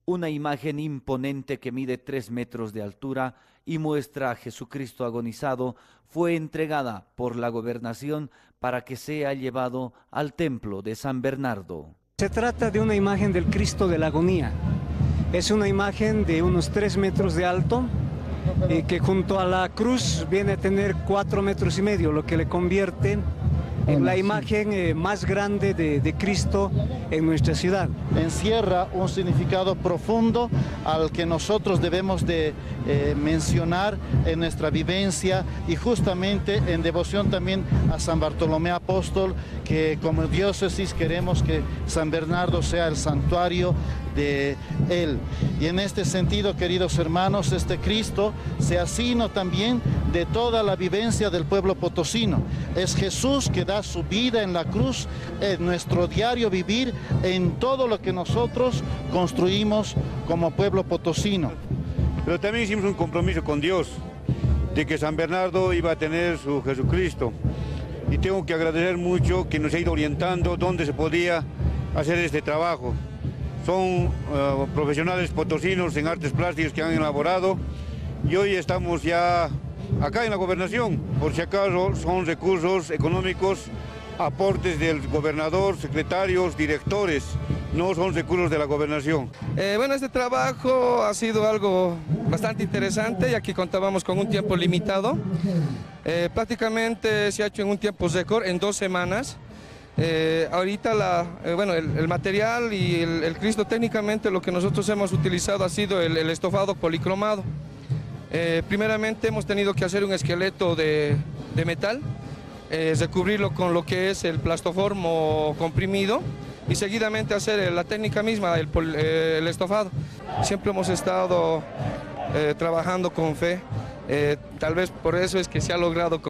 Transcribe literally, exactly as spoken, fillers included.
Una imagen imponente que mide tres metros de altura y muestra a Jesucristo agonizado fue entregada por la gobernación para que sea llevado al templo de San Bernardo. Se trata de una imagen del Cristo de la agonía. Es una imagen de unos tres metros de alto y que junto a la cruz viene a tener cuatro metros y medio, lo que le convierte en la imagen eh, más grande de, de Cristo en nuestra ciudad. Encierra un significado profundo al que nosotros debemos de eh, mencionar en nuestra vivencia y justamente en devoción también a San Bartolomé Apóstol, que como diócesis queremos que San Bernardo sea el santuario de él. Y en este sentido, queridos hermanos, este Cristo se asino también de toda la vivencia del pueblo potosino. Es Jesús que da su vida en la cruz, en nuestro diario vivir, en todo lo que nosotros construimos como pueblo potosino. Pero también hicimos un compromiso con Dios, de que San Bernardo iba a tener su Jesucristo. Y tengo que agradecer mucho que nos ha ido orientando dónde se podía hacer este trabajo. Son uh, profesionales potosinos en artes plásticas que han elaborado y hoy estamos ya acá en la gobernación. Por si acaso son recursos económicos, aportes del gobernador, secretarios, directores, no son recursos de la gobernación. Eh, bueno, este trabajo ha sido algo bastante interesante, ya que contábamos con un tiempo limitado. Eh, prácticamente se ha hecho en un tiempo récord, en dos semanas. Eh, ahorita la, eh, bueno, el, el material y el, el Cristo, técnicamente lo que nosotros hemos utilizado ha sido el, el estofado policromado. Eh, primeramente hemos tenido que hacer un esqueleto de, de metal, eh, recubrirlo con lo que es el plastoformo comprimido y seguidamente hacer la técnica misma, el, eh, el estofado. Siempre hemos estado eh, trabajando con fe, eh, tal vez por eso es que se ha logrado